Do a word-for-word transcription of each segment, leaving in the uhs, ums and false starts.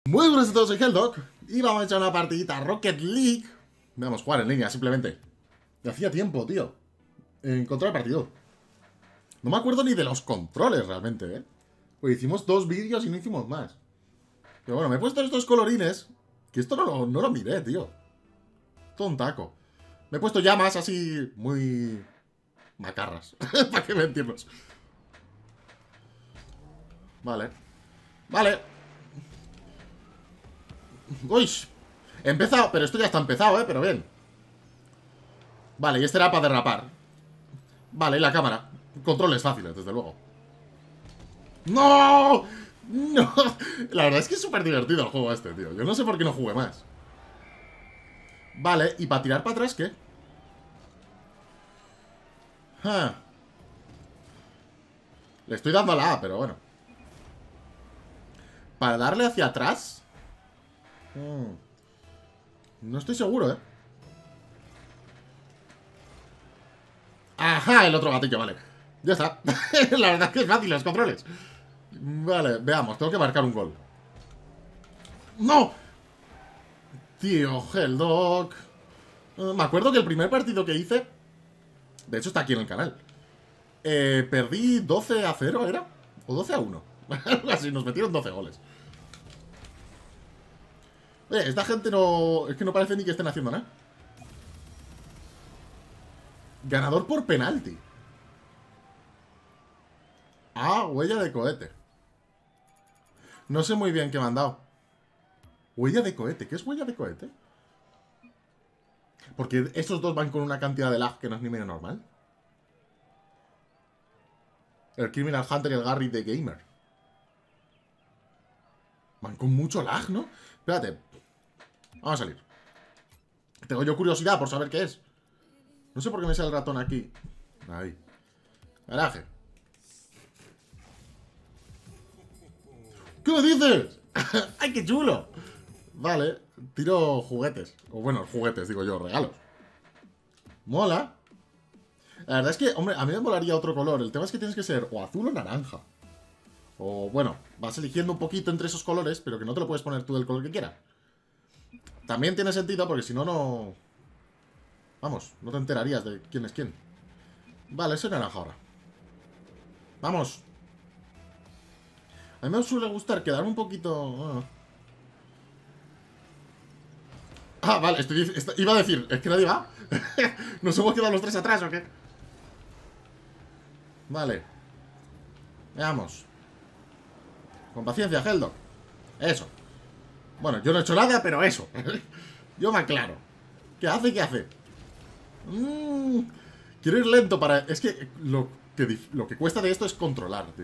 Muy buenas a todos, soy Helldog y vamos a echar una partidita a Rocket League. Vamos a jugar en línea, simplemente. Me hacía tiempo, tío, encontrar el partido. No me acuerdo ni de los controles, realmente, ¿eh? Pues hicimos dos vídeos y no hicimos más. Pero bueno, me he puesto estos colorines, que esto no lo, no lo miré, tío. Todo un taco. Me he puesto llamas así, muy macarras, para que me entiendas. Vale. Vale. Uy, he empezado, pero esto ya está empezado, ¿eh? Pero bien. Vale, y este era para derrapar. Vale, y la cámara. Controles fáciles, desde luego. ¡No! ¡No! La verdad es que es súper divertido el juego este, tío. Yo no sé por qué no jugué más. Vale, ¿y para tirar para atrás qué? Ah. Le estoy dando a la A, pero bueno. Para darle hacia atrás... Hmm. No estoy seguro, ¿eh? Ajá, el otro gatillo, vale. Ya está. La verdad es que es fácil los controles. Vale, veamos, tengo que marcar un gol. ¡No! Tío, Helldog. Uh, me acuerdo que el primer partido que hice, de hecho está aquí en el canal, eh, perdí doce a cero, ¿era? O doce a uno. Así, nos metieron doce goles. Oye, esta gente no... Es que no parece ni que estén haciendo nada. Ganador por penalti. Ah, huella de cohete. No sé muy bien qué me han dado. Huella de cohete. ¿Qué es huella de cohete? Porque estos dos van con una cantidad de lag que no es ni medio normal. El Criminal Hunter y el Garry de Gamer. Van con mucho lag, ¿no? Espérate. Vamos a salir. Tengo yo curiosidad por saber qué es. No sé por qué me sale el ratón aquí. Ahí. Garaje. ¿Qué me dices? ¡Ay, qué chulo! Vale, tiro juguetes. O bueno, juguetes, digo yo, regalos. Mola. La verdad es que, hombre, a mí me molaría otro color. El tema es que tienes que ser o azul o naranja. O, bueno, vas eligiendo un poquito entre esos colores, pero que no te lo puedes poner tú del color que quieras. También tiene sentido porque si no, no... Vamos, no te enterarías de quién es quién. Vale, soy naranja ahora. Vamos. A mí me suele gustar quedar un poquito... Ah, vale, estoy, estoy, iba a decir, es que nadie va. ¿Nos hemos quedado los tres atrás o qué? Vale. Veamos. Con paciencia, Helldog. Eso. Bueno, yo no he hecho nada, pero eso. Yo me aclaro. ¿Qué hace? ¿Qué hace? Mm, quiero ir lento para... Es que lo, que lo que cuesta de esto es controlar, tío.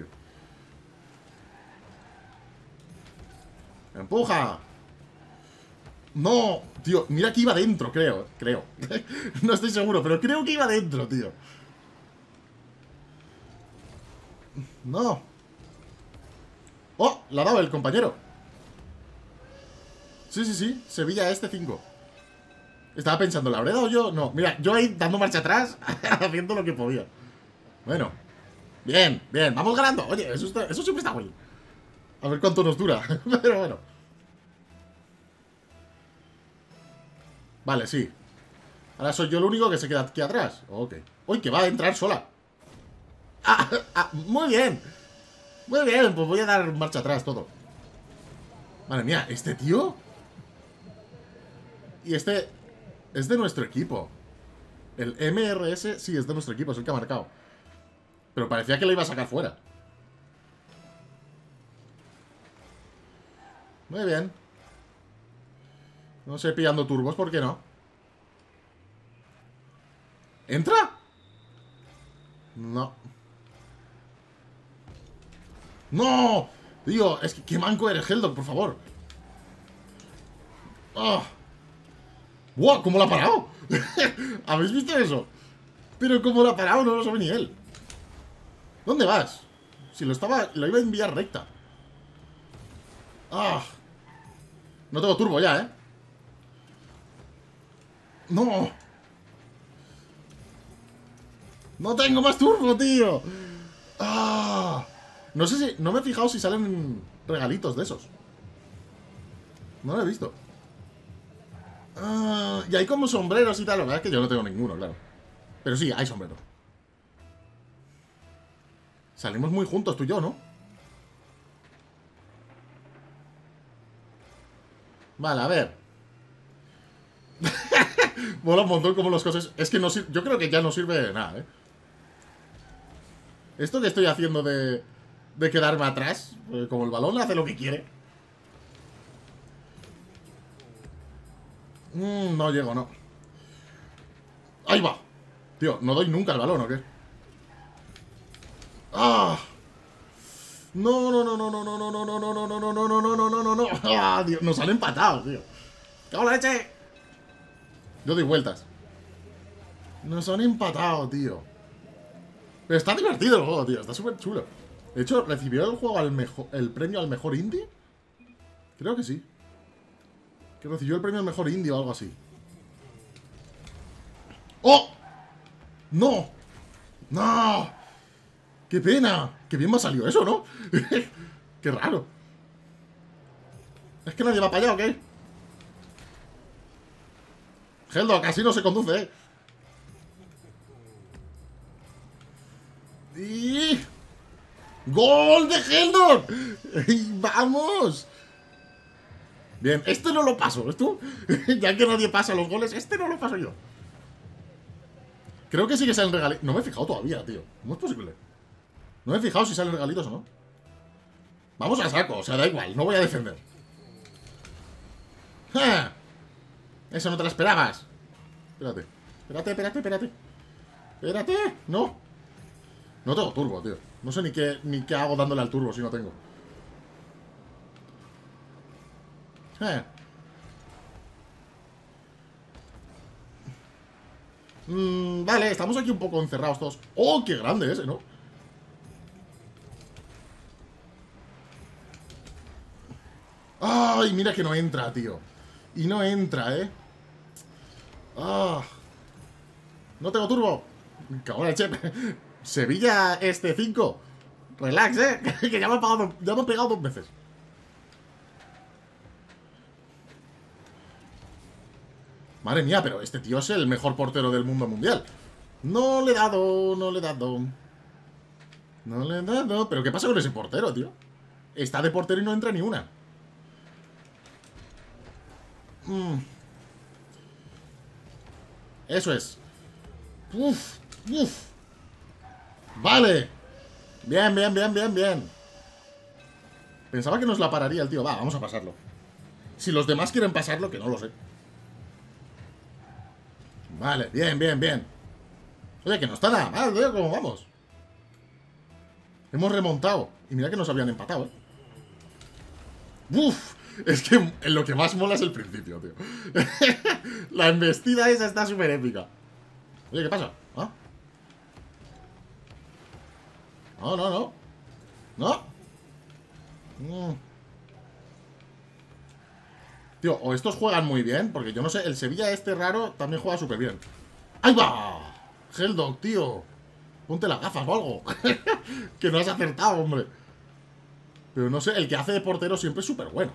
¡Empuja! No, tío, mira que iba dentro, creo. Creo. No estoy seguro, pero creo que iba dentro, tío. No. ¡Oh! La ha dado el compañero. Sí, sí, sí. Sevilla este cinco. Estaba pensando, ¿la habré dado yo? No, mira, yo ahí dando marcha atrás, haciendo lo que podía. Bueno. Bien, bien, vamos ganando. Oye, eso, está, eso siempre está bien. A ver cuánto nos dura. Pero bueno. Vale, sí. Ahora soy yo el único que se queda aquí atrás. Ok. Uy, que va a entrar sola. Ah, ah, muy bien. Muy bien, pues voy a dar marcha atrás todo. Madre mía, ¿este tío? Y este es de nuestro equipo. El M R S, sí, es de nuestro equipo, es el que ha marcado. Pero parecía que le iba a sacar fuera. Muy bien. No sé, pillando turbos, ¿por qué no? ¿Entra? No. ¡No! Tío, es que qué manco eres, Helldog, por favor. ¡Oh! ¡Wow! ¿Cómo lo ha parado? ¿Habéis visto eso? Pero ¿cómo lo ha parado? No lo sabe ni él. ¿Dónde vas? Si lo estaba... Lo iba a enviar recta. ¡Ah! No tengo turbo ya, ¿eh? ¡No! ¡No tengo más turbo, tío! ¡Ah! No sé si... No me he fijado si salen regalitos de esos. No lo he visto. Ah, y hay como sombreros y tal. La verdad es que yo no tengo ninguno, claro. Pero sí, hay sombrero. Salimos muy juntos tú y yo, ¿no? Vale, a ver. Mola un montón como las cosas... Es que no sirve... Yo creo que ya no sirve de nada, ¿eh? Esto que estoy haciendo de... De quedarme atrás, eh, como el balón hace lo que quiere. Mm, no llego, no. ¡Ahí va! Tío, ¿no doy nunca el balón o qué? ¡Ah! No, no, no, no, no, no, no, no, no, no, no, no, no, no, no, no, no, no, no. ¡Ah, Dios! Nos han empatado, tío. ¡Cago en la leche! Yo doy vueltas. Nos han empatado, tío. Pero está divertido el juego, tío. Está súper chulo. De hecho, ¿recibió el juego al mejor, el premio al mejor indie? Creo que sí. Que recibió el premio al mejor indie o algo así. ¡Oh! ¡No! ¡No! ¡Qué pena! ¡Qué bien me ha salido eso, ¿no? ¡Qué raro! ¿Es que nadie va para allá o qué? Heldo, casi no se conduce, ¿eh? ¡Y! ¡Gol de Heldor! ¡Vamos! Bien, este no lo paso, ¿ves tú? Ya que nadie pasa los goles, este no lo paso yo. Creo que sí que salen regalitos. No me he fijado todavía, tío. ¿Cómo es posible? No me he fijado si salen regalitos o no. Vamos a saco, o sea, da igual, no voy a defender. ¡Ja! Eso no te lo esperabas. Espérate, espérate, espérate, espérate. Espérate, no. No tengo turbo, tío. No sé ni qué, ni qué hago dándole al turbo si no tengo. Eh. Mm, vale, estamos aquí un poco encerrados todos. ¡Oh, qué grande ese, ¿no? ¡Ay, mira que no entra, tío! Y no entra, ¿eh? ¡Ah! ¡No tengo turbo! ¡Cabrón, che! Sevilla este cinco. Relax, ¿eh? Que ya me, he pagado, ya me he pegado dos veces. Madre mía, pero este tío es el mejor portero del mundo mundial. No le he dado, no le he dado. No le he dado. ¿Pero qué pasa con ese portero, tío? Está de portero y no entra ni una. Mm. Eso es. Uf, uf. Vale. Bien, bien, bien, bien, bien. Pensaba que nos la pararía el tío. Va, vamos a pasarlo. Si los demás quieren pasarlo, que no lo sé. Vale, bien, bien, bien. Oye, que no está nada mal, tío. ¿Cómo vamos? Hemos remontado. Y mira que nos habían empatado, ¿eh? Uf. Es que lo que más mola es el principio, tío. La embestida esa está súper épica. Oye, ¿qué pasa? ¿Ah? No, no, no. No. Mm. Tío, o estos juegan muy bien, porque yo no sé, el Sevilla este raro también juega súper bien. ¡Ahí va! Heldog, tío. Ponte las gafas o algo. Que no has acertado, hombre. Pero no sé, el que hace de portero siempre es súper bueno.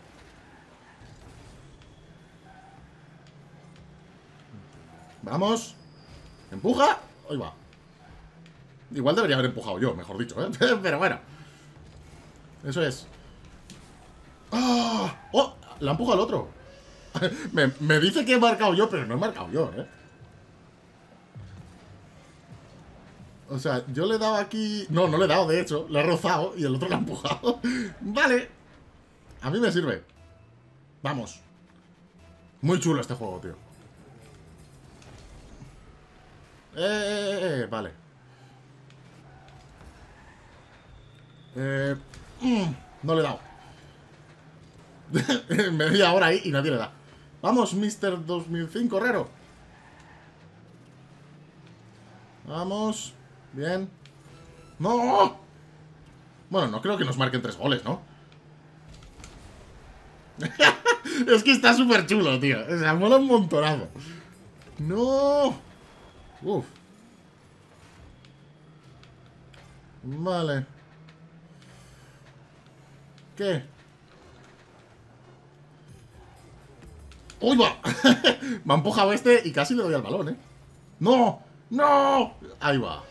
Vamos. Empuja. Ahí va. Igual debería haber empujado yo, mejor dicho, ¿eh? Pero bueno. Eso es. ¡Ah! ¡Oh! La empuja al otro. me, me dice que he marcado yo, pero no he marcado yo, ¿eh? O sea, yo le he dado aquí... No, no le he dado, de hecho. Le he rozado y el otro le ha empujado. Vale. A mí me sirve. Vamos. Muy chulo este juego, tío. Eh, eh, eh, eh, vale. Eh, mm, no le he dado. Media hora ahí y nadie le da. Vamos, mister dos mil cinco, raro. Vamos. Bien. ¡No! Bueno, no creo que nos marquen tres goles, ¿no? Es que está súper chulo, tío. O sea, mola un montonazo. ¡No! Uf. Vale. ¿Qué? ¡Uy, va! Me ha empujado este y casi le doy al balón, ¿eh? ¡No! ¡No! Ahí va.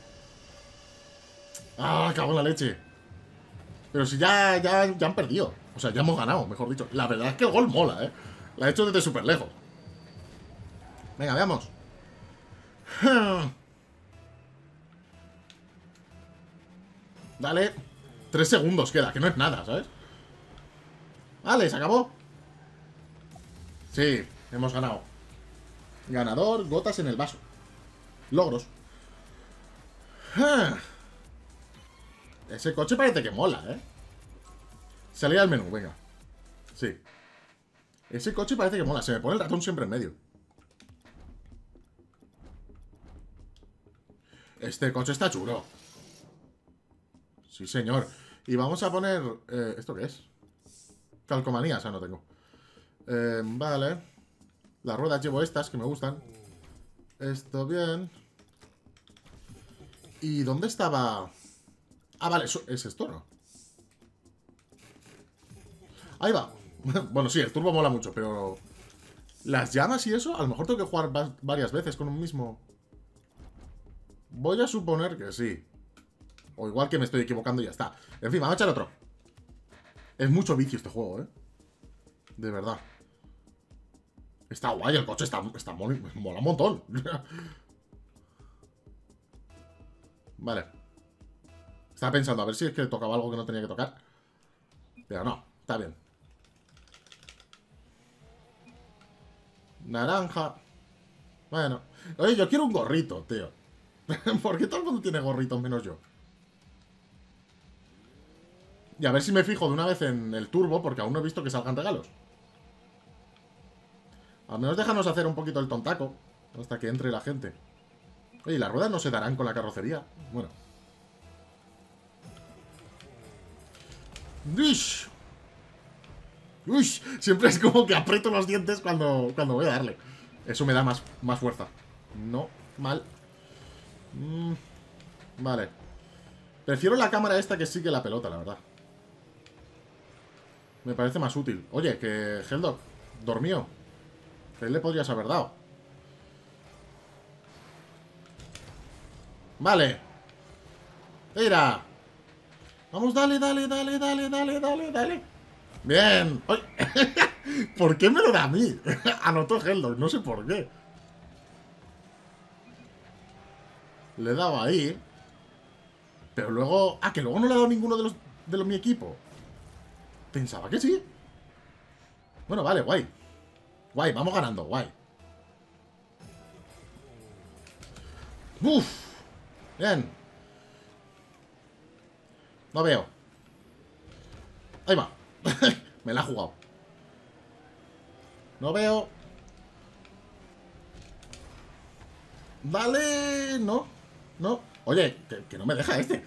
¡Ah, cago en la leche! Pero si ya, ya, ya han perdido. O sea, ya hemos ganado, mejor dicho. La verdad es que el gol mola, ¿eh? La he hecho desde súper lejos. Venga, veamos. Dale. Tres segundos queda, que no es nada, ¿sabes? Vale, se acabó. Sí, hemos ganado. Ganador, gotas en el vaso. Logros. Ese coche parece que mola, ¿eh? Salir al menú, venga. Sí. Ese coche parece que mola. Se me pone el ratón siempre en medio. Este coche está chulo. Sí, señor. Y vamos a poner... Eh, ¿Esto qué es? Calcomanía, o sea, no tengo. Eh, vale. Las ruedas llevo estas, que me gustan. Esto bien. ¿Y dónde estaba...? Ah, vale, eso, es esto, ¿no? Ahí va. Bueno, sí, el turbo mola mucho, pero... Las llamas y eso, a lo mejor tengo que jugar va varias veces con un mismo... Voy a suponer que sí. O igual que me estoy equivocando y ya está. En fin, vamos a echar otro. Es mucho vicio este juego, ¿eh? De verdad. Está guay, el coche está, está mola, mola un montón. Vale. Estaba pensando a ver si es que tocaba algo que no tenía que tocar. Pero no, está bien. Naranja. Bueno. Oye, yo quiero un gorrito, tío. ¿Por qué todo el mundo tiene gorritos menos yo? Y a ver si me fijo de una vez en el turbo, porque aún no he visto que salgan regalos. Al menos déjanos hacer un poquito el tontaco hasta que entre la gente. Oye, ¿las ruedas no se darán con la carrocería? Bueno. ¡Uish! ¡Uy! Siempre es como que aprieto los dientes cuando, cuando voy a darle. Eso me da más, más fuerza. No, mal. Mm, vale. Prefiero la cámara esta que sí que la pelota, la verdad. Me parece más útil. Oye, que Heldog dormió. Que él le podrías haber dado. Vale. Mira. Vamos, dale, dale, dale, dale, dale, dale, dale. Bien. ¡Ay! ¿Por qué me lo da a mí? Anotó Heldog, no sé por qué. Le he dado ahí. Pero luego... Ah, que luego no le ha dado ninguno de los de los, mi equipo. Pensaba que sí. Bueno, vale, guay. Guay, vamos ganando, guay. Uf. Bien. No veo. Ahí va. Me la ha jugado. No veo. Vale. No. No. Oye, que, que no me deja este.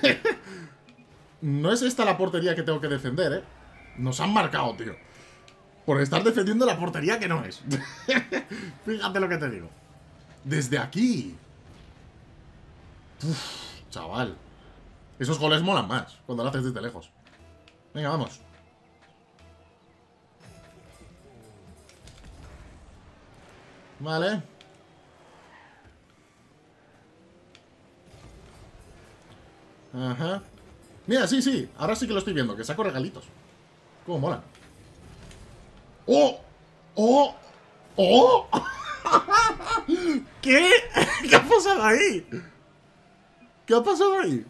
No es esta la portería que tengo que defender, ¿eh? Nos han marcado, tío. Por estar defendiendo la portería que no es. Fíjate lo que te digo. Desde aquí. Uf, chaval. Esos goles molan más cuando lo haces desde lejos. Venga, vamos. Vale. Ajá. Mira, sí, sí. Ahora sí que lo estoy viendo, que saco regalitos. Cómo molan. ¡Oh! ¡Oh! ¡Oh! ¿Qué? ¿Qué ha pasado ahí? ¿Qué ha pasado ahí?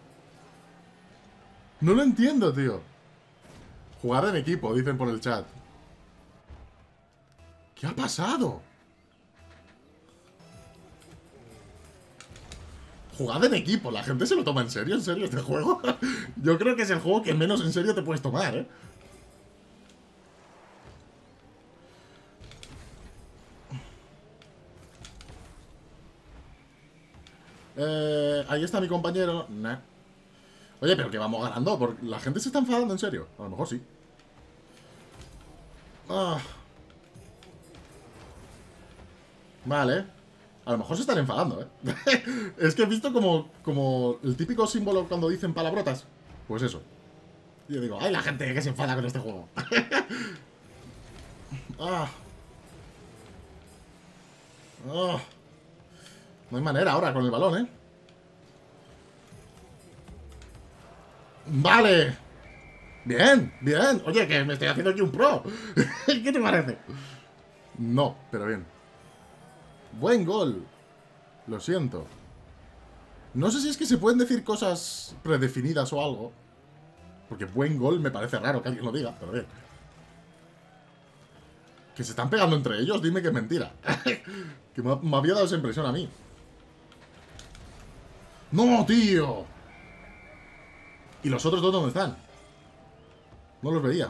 No lo entiendo, tío. Jugar en equipo, dicen por el chat. ¿Qué ha pasado? Jugad en equipo, la gente se lo toma en serio, en serio este juego. Yo creo que es el juego que menos en serio te puedes tomar, ¿eh? Eh, ahí está mi compañero. Nah. Oye, pero que vamos ganando, porque la gente se está enfadando en serio. A lo mejor sí. Ah. Vale. A lo mejor se están enfadando, ¿eh? Es que he visto como, como el típico símbolo cuando dicen palabrotas. Pues eso. Yo digo, ¡ay, la gente que se enfada con este juego! Ah. Oh. No hay manera ahora con el balón, ¿eh? Vale. Bien, bien. Oye, que me estoy haciendo aquí un pro. ¿Qué te parece? No, pero bien. Buen gol. Lo siento. No sé si es que se pueden decir cosas predefinidas o algo. Porque buen gol me parece raro que alguien lo diga, pero bien. Que se están pegando entre ellos, dime que es mentira. Que me, me había dado esa impresión a mí. ¡No, tío! ¿Y los otros dos dónde están? No los veía.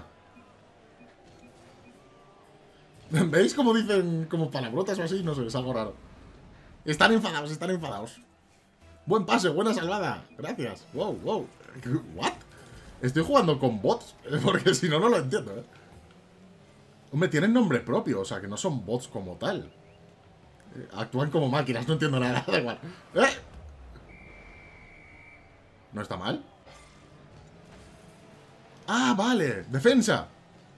¿Veis cómo dicen como palabrotas o así? No sé, es algo raro. Están enfadados, están enfadados. Buen pase, buena salvada. Gracias. Wow, wow. ¿What? Estoy jugando con bots, porque si no, no lo entiendo, ¿eh? Hombre, tienen nombre propio, o sea, que no son bots como tal. Eh, actúan como máquinas, no entiendo nada, da igual. ¿Eh? ¿No está mal? Ah, vale, defensa.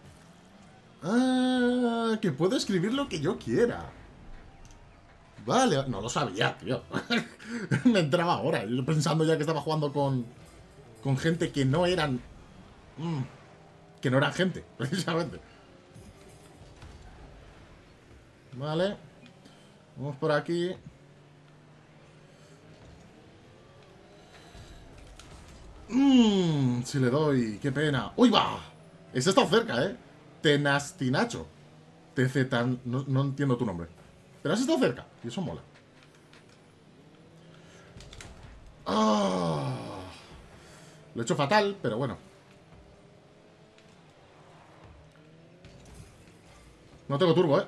Ah, que puedo escribir lo que yo quiera. Vale, no lo sabía, tío. Me entraba ahora, yo pensando ya que estaba jugando con, con gente que no eran... Mmm, que no eran gente, precisamente. Vale. Vamos por aquí. Mmm, si le doy, qué pena. ¡Uy, va! Ese está cerca, ¿eh? Tenastinacho. T Z tan... No, no entiendo tu nombre. Pero has estado cerca, y eso mola. Ah, lo he hecho fatal, pero bueno. No tengo turbo, ¿eh?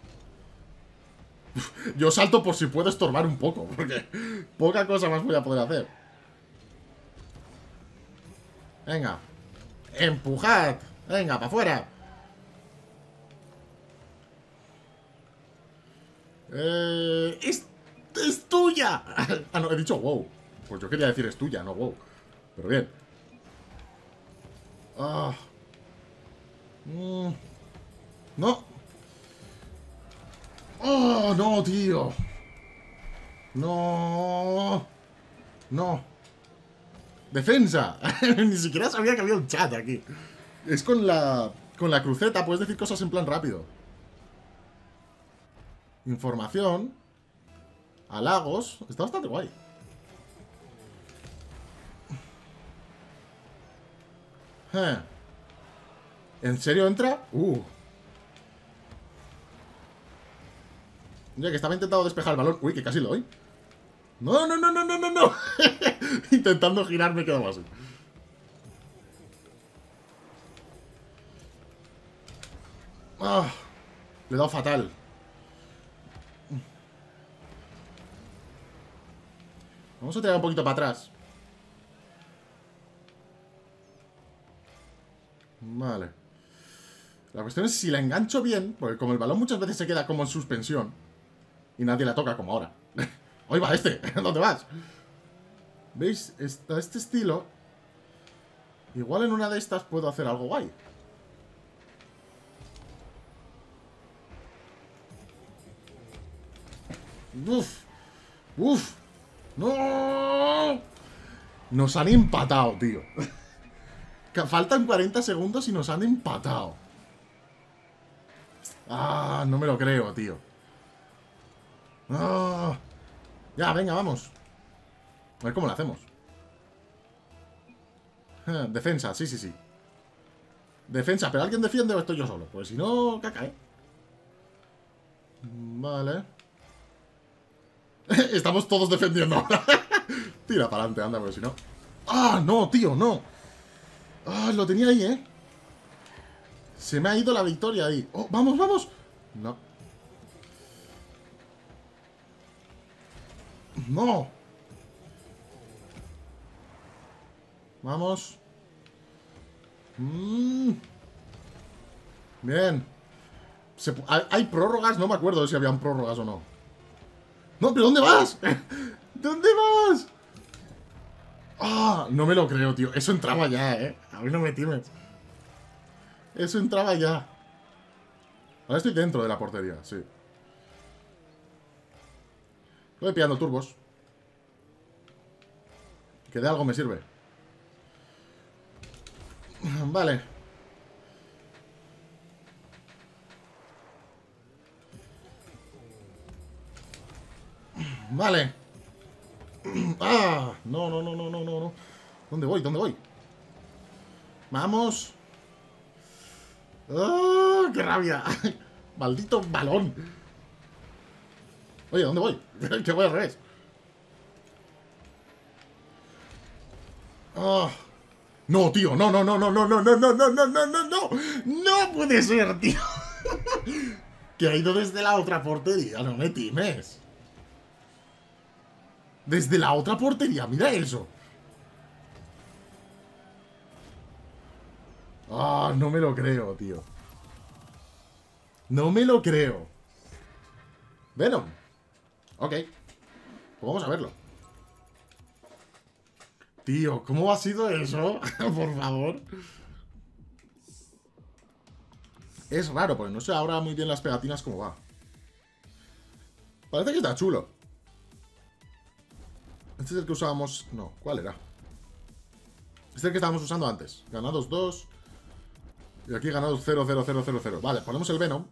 Yo salto por si puedo estorbar un poco, porque poca cosa más voy a poder hacer. Venga. Empujad. Venga, para afuera. Eh, es, es tuya. Ah, no, he dicho wow. Pues yo quería decir es tuya, no wow. Pero bien. Ah. Mm. No. Oh, no, tío. No. No. Defensa. Ni siquiera sabía que había un chat aquí. Es con la... Con la cruceta puedes decir cosas en plan rápido. Información. Halagos. Está bastante guay. Eh. ¿En serio entra? Uh. Ya que estaba intentando despejar el balón. Uy, que casi lo doy. No, no, no, no, no, no, no. Intentando girar me quedo así. Ah, le he dado fatal. Vamos a tirar un poquito para atrás. Vale. La cuestión es si la engancho bien, porque como el balón muchas veces se queda como en suspensión y nadie la toca como ahora. ¡Ahí va este! ¿Dónde vas? ¿Veis? Está este estilo. Igual en una de estas puedo hacer algo guay. ¡Uf! ¡Uf! ¡No! Nos han empatado, tío. Faltan cuarenta segundos y nos han empatado. Ah, no me lo creo, tío. Ah. Ya, venga, vamos. A ver cómo lo hacemos. Ah, defensa, sí, sí, sí. Defensa, pero ¿alguien defiende o estoy yo solo? Pues si no, caca, ¿eh? Vale. Estamos todos defendiendo ahora. Tira para adelante, anda, porque si no... ¡Ah, no, tío, no! ¡Ah, lo tenía ahí, eh! Se me ha ido la victoria ahí. ¡Oh, vamos, vamos! No. ¡No! Vamos. Mm. Bien. Se, hay, hay prórrogas, no me acuerdo de si habían prórrogas o no. No, pero ¿dónde vas? ¿Dónde vas? Ah, no me lo creo, tío. Eso entraba ya, eh. A mí no me times. Eso entraba ya. Ahora estoy dentro de la portería, sí. Voy pillando turbos. Que de algo me sirve. Vale. Vale. Ah, no, no, no, no, no, no, no. ¿Dónde voy? ¿Dónde voy? Vamos. ¡Ah, qué rabia! Maldito balón. Oye, ¿dónde voy? Que voy al revés. Ah. No, tío, no, no, no, no, no, no, no, no, no, no, no, no, no. No puede ser, tío. Que ha ido desde la otra portería, no me times. Desde la otra portería, mira eso. Ah, no me lo creo, tío. No me lo creo. Venom. Ok. Pues vamos a verlo. Tío, ¿cómo ha sido eso? Por favor. Es raro, porque no sé ahora muy bien las pegatinas cómo va. Parece que está chulo. Este es el que usábamos... No, ¿cuál era? Este es el que estábamos usando antes. Ganados dos. Y aquí ganados cero, cero, cero, cero, cero. Vale, ponemos el Venom.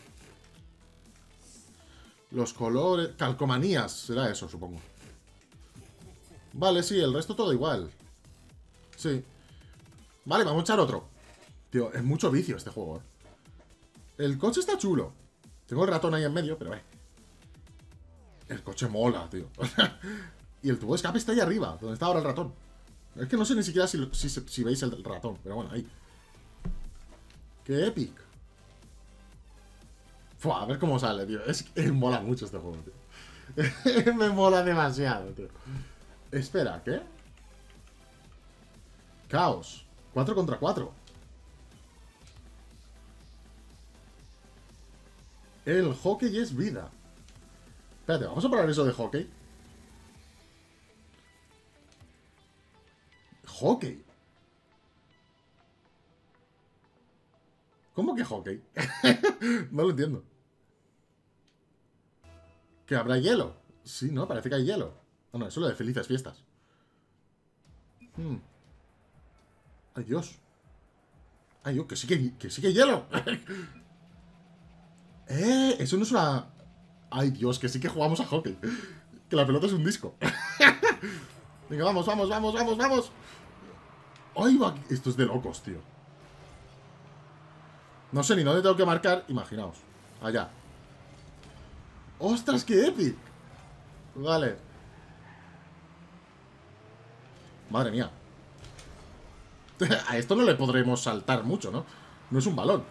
Los colores... Calcomanías, será eso, supongo. Vale, sí, el resto todo igual. Sí. Vale, vamos a echar otro. Tío, es mucho vicio este juego, eh. El coche está chulo. Tengo el ratón ahí en medio, pero eh. El coche mola, tío. Y el tubo de escape está ahí arriba, donde está ahora el ratón. Es que no sé ni siquiera si, si, si veis el ratón, pero bueno, ahí. ¡Qué epic! Fua, a ver cómo sale, tío. Es que mola mucho este juego, tío. Me mola demasiado, tío. Espera, ¿qué? Caos. cuatro contra cuatro. El hockey es vida. Espérate, vamos a probar eso de hockey. Hockey. ¿Cómo que hockey? No lo entiendo. ¿Que habrá hielo? Sí, no, parece que hay hielo. No, no, eso es lo de felices fiestas. Hmm. Ay, Dios. Ay, Dios, que sí que, que sí que hay hielo. Eh, eso no es una... Ay, Dios, que sí que jugamos a hockey. Que la pelota es un disco. Venga, vamos, vamos, vamos, vamos, vamos. Ay, va. Esto es de locos, tío. No sé ni dónde tengo que marcar. Imaginaos. Allá. ¡Ostras, qué epic! Vale. Madre mía. A esto no le podremos saltar mucho, ¿no? No es un balón.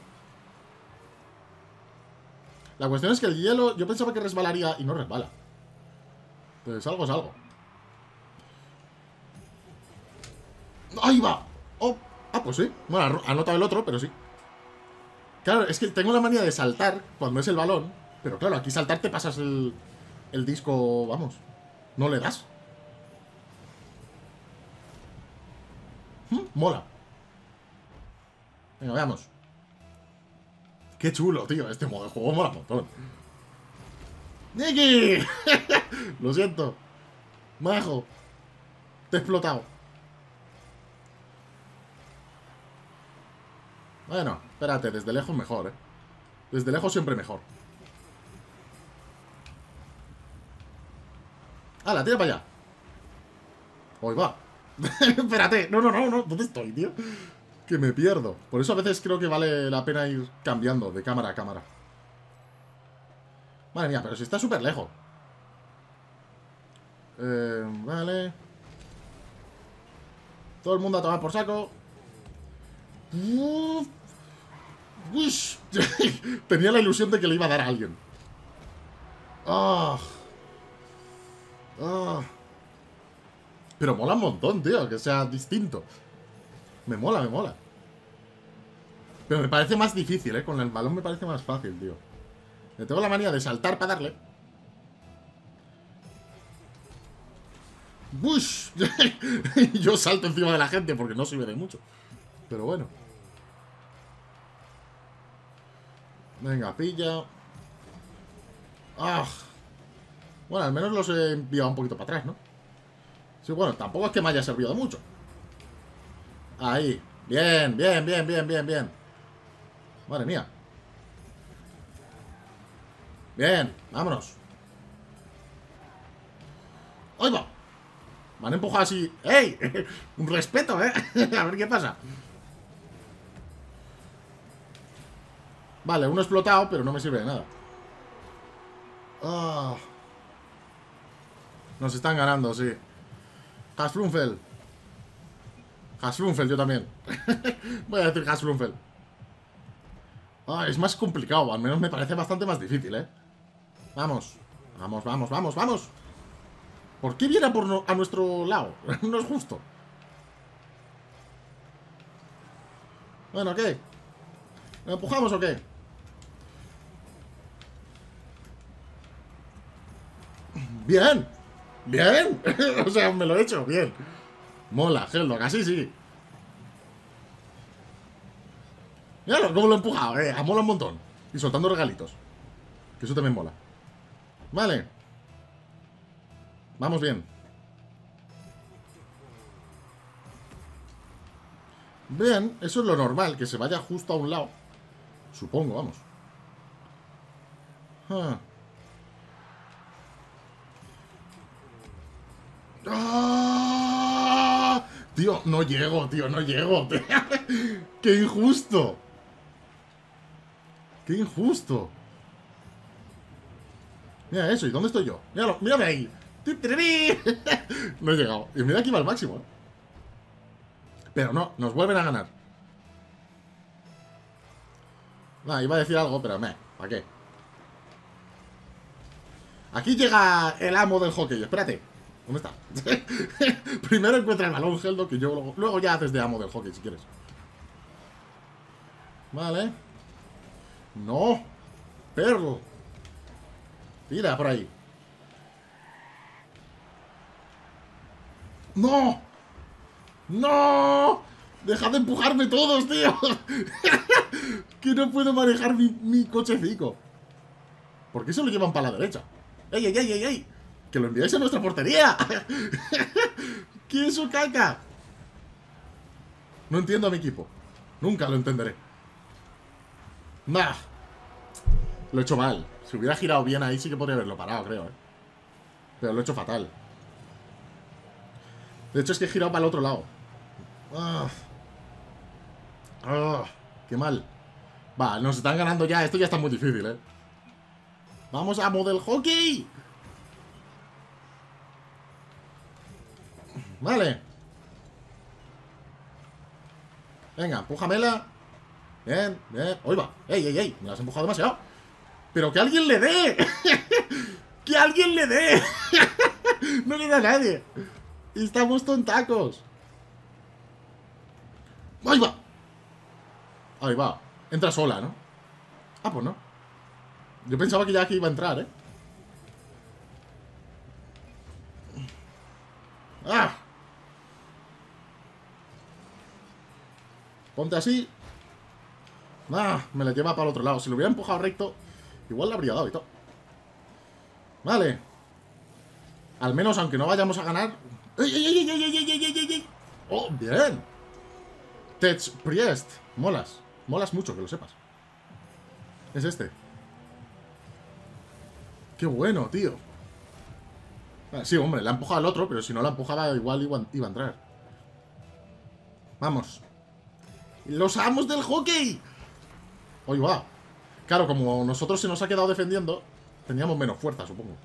La cuestión es que el hielo... Yo pensaba que resbalaría y no resbala. Pues algo es algo. ¡Ahí va! Oh. Ah, pues sí. Bueno, ha notado el otro, pero sí. Claro, es que tengo la manía de saltar cuando es el balón. Pero claro, aquí saltar te pasas el, el disco, vamos. No le das. ¿Mm? Mola. Venga, veamos. Qué chulo, tío. Este modo de juego mola un montón. ¡Niki! Lo siento. Majo. Te he explotado. Bueno, espérate, desde lejos mejor, eh. Desde lejos siempre mejor. ¡Hala, tira para allá! ¡Hoy va! Espérate, no, no, no, no. ¿Dónde estoy, tío? Que me pierdo. Por eso a veces creo que vale la pena ir cambiando de cámara a cámara. Madre mía, pero si está súper lejos. Eh, vale. Todo el mundo a tomar por saco. Uf. Ush. Tenía la ilusión de que le iba a dar a alguien. Ah. Ah. Pero mola un montón, tío, que sea distinto. Me mola, me mola. Pero me parece más difícil, ¿eh? Con el balón me parece más fácil, tío. Me tengo la manía de saltar para darle. ¡Bush! Yo salto encima de la gente porque no sirve de mucho. Pero bueno. Venga, pilla. ¡Ah! Bueno, al menos los he enviado un poquito para atrás, ¿no? Sí, bueno, tampoco es que me haya servido de mucho. Ahí. Bien, bien, bien, bien, bien, bien. Madre mía. Bien, vámonos. ¡Ahí va! Me han empujado así. ¡Ey! Un respeto, ¿eh? A ver qué pasa. Vale, uno explotado, pero no me sirve de nada. Ah. Nos están ganando, sí. Hasflunfel. Hasflunfel, yo también. Voy a decir Hasflunfel. Ah, es más complicado. Al menos me parece bastante más difícil, ¿eh? Vamos. Vamos, vamos, vamos, vamos. ¿Por qué viene a, por no, a nuestro lado? No es justo. Bueno, ¿qué? ¿Lo empujamos o qué? ¡Bien! ¡Bien! O sea, me lo he hecho, bien. Mola, Helldog, así sí. Míralo, cómo lo he empujado, eh. Mola un montón. Y soltando regalitos. Que eso también mola. Vale. Vamos bien. Bien, eso es lo normal, que se vaya justo a un lado. Supongo, vamos. Ah. ¡Ah! Tío, no llego, tío, no llego. ¡Qué injusto! ¡Qué injusto! Mira eso, ¿y dónde estoy yo? Míralo, mírame ahí. No he llegado. Y mira que iba al máximo, ¿eh? Pero no, nos vuelven a ganar. Nah, iba a decir algo, pero me, ¿para qué? Aquí llega el amo del hockey. Espérate. ¿Dónde está? Primero encuentra el balón, Helldog, que yo luego, luego ya haces de amo del hockey si quieres. Vale. No. Perro. Tira por ahí. ¡No! ¡No! ¡Dejad de empujarme todos, tío! Que no puedo manejar mi, mi cochecico. ¿Por qué se lo llevan para la derecha? ¡Ey, ey, ey, ey, ey! ¡Que lo enviáis a nuestra portería! ¿Qué es su caca? No entiendo a mi equipo. Nunca lo entenderé. Nah. Lo he hecho mal. Si hubiera girado bien ahí sí que podría haberlo parado, creo, ¿eh? Pero lo he hecho fatal. De hecho es que he girado para el otro lado. Ah. Ah. Qué mal. Va, nos están ganando ya. Esto ya está muy difícil, ¿eh? ¡Vamos a model hockey! Vale. Venga, empújamela. Bien, bien. ¡Oy va! ¡Ey, ey, ey! Me la has empujado demasiado. ¡Pero que alguien le dé! ¡Que alguien le dé! No le da a nadie. Estamos tontacos. ¡Ahí va! Ahí va. Entra sola, ¿no? Ah, pues no. Yo pensaba que ya aquí iba a entrar, ¿eh? ¡Ah! Ponte así. ¡Ah! Me la lleva para el otro lado. Si lo hubiera empujado recto, igual le habría dado y todo. Vale. Al menos, aunque no vayamos a ganar. ¡Ey, ey, ey, ey, ey, ey, ey, ey, ey! ¡Oh, bien! Tech Priest. Molas. Molas mucho, que lo sepas. Es este. ¡Qué bueno, tío! Ah, sí, hombre, la ha empujado al otro, pero si no la empujaba igual iba, iba a entrar. Vamos. ¡Los amos del hockey! ¡Hoy va! Claro, como nosotros se nos ha quedado defendiendo, teníamos menos fuerza, supongo.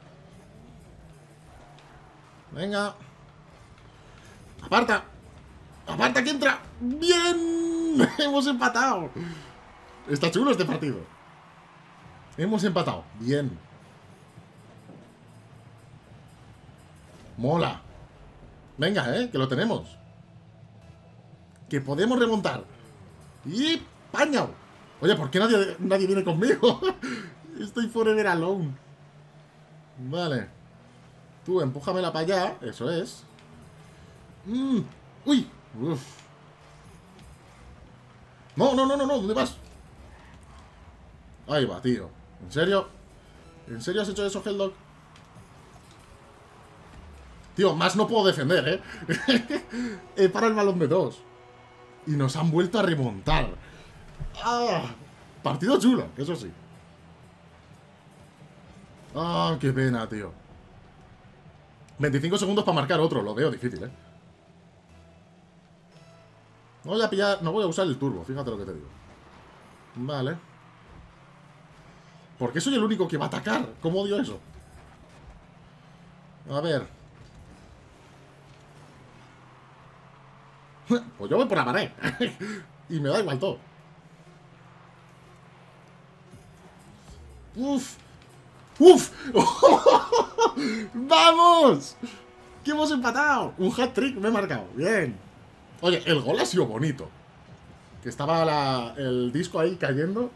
Venga. ¡Aparta! ¡Aparta que entra! ¡Bien! Hemos empatado. Está chulo este partido. Hemos empatado. Bien. Mola. Venga, eh, que lo tenemos. Que podemos remontar. Y pañao. Oye, ¿por qué nadie, nadie viene conmigo? Estoy forever alone. Vale. Tú, empújamela para allá. Eso es. Mm. Uy. Uf. No, no, no, no, no. ¿Dónde vas? Ahí va, tío. ¿En serio? ¿En serio has hecho eso, Helldog? Tío, más no puedo defender, ¿eh? He parado el balón de dos. Y nos han vuelto a remontar. ¡Ah! Partido chulo, eso sí. ¡Ah, qué pena, tío! veinticinco segundos para marcar otro, lo veo difícil, ¿eh? No voy a pillar, no voy a usar el turbo, fíjate lo que te digo. Vale. ¿Por qué soy el único que va a atacar? ¿Cómo odio eso? A ver. Pues yo voy por la pared. Y me da igual todo. ¡Uf! ¡Uf! ¡Vamos! ¡Que hemos empatado! Un hat-trick me he marcado. Bien. Oye, el gol ha sido bonito. Que estaba la, el disco ahí cayendo.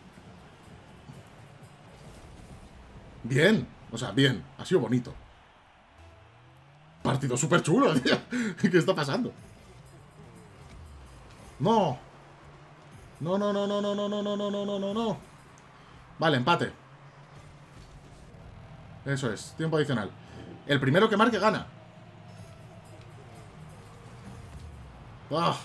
Bien. O sea, bien. Ha sido bonito. Partido súper chulo, tío. ¿Qué está pasando? No. No, no, no, no, no, no, no, no, no, no, no, no. Vale, empate. Eso es, tiempo adicional. El primero que marque gana. ¡Ah!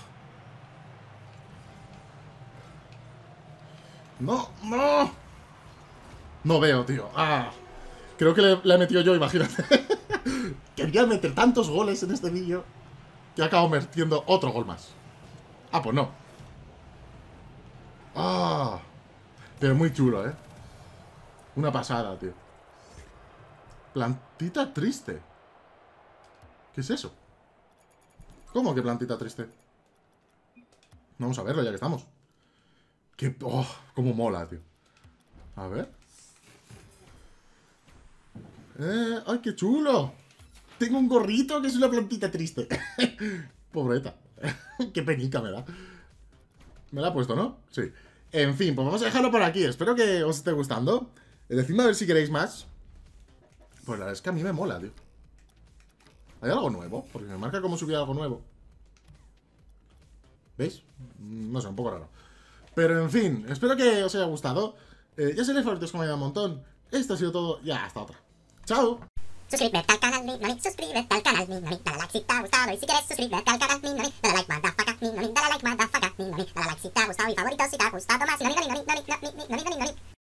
¡No! ¡No! No veo, tío. ¡Ah! Creo que le, le he metido yo, imagínate. Quería meter tantos goles en este vídeo que acabo metiendo otro gol más. Ah, pues no. ¡Ah! Pero muy chulo, ¿eh? Una pasada, tío. Plantita triste. ¿Qué es eso? ¿Cómo que plantita triste? Vamos a verlo ya que estamos. ¡Qué... ¡Oh! ¡Cómo mola, tío! A ver. ¡Eh! ¡Ay, qué chulo! Tengo un gorrito que es una plantita triste. Pobreta. Qué penica me da. Me la ha puesto, ¿no? Sí. En fin, pues vamos a dejarlo por aquí. Espero que os esté gustando. Decidme a ver si queréis más. Pues la verdad es que a mí me mola, tío. ¿Hay algo nuevo? Porque me marca como si hubiera algo nuevo. ¿Veis? No sé, un poco raro. Pero en fin, espero que os haya gustado. eh, Ya seréis favoritos como me da un montón. Esto ha sido todo. Ya, hasta otra. ¡Chao! Suscríbete al canal, mi noni, suscríbete al canal, mi noni, dale like si te ha gustado y si quieres suscríbete al canal, mi noni, dale like, motherfucker, mi noni, dale like, motherfucker, mi noni, dale like si te ha gustado y favoritos si te ha gustado más, mi noni, noni, noni, noni, noni, noni, noni, noni.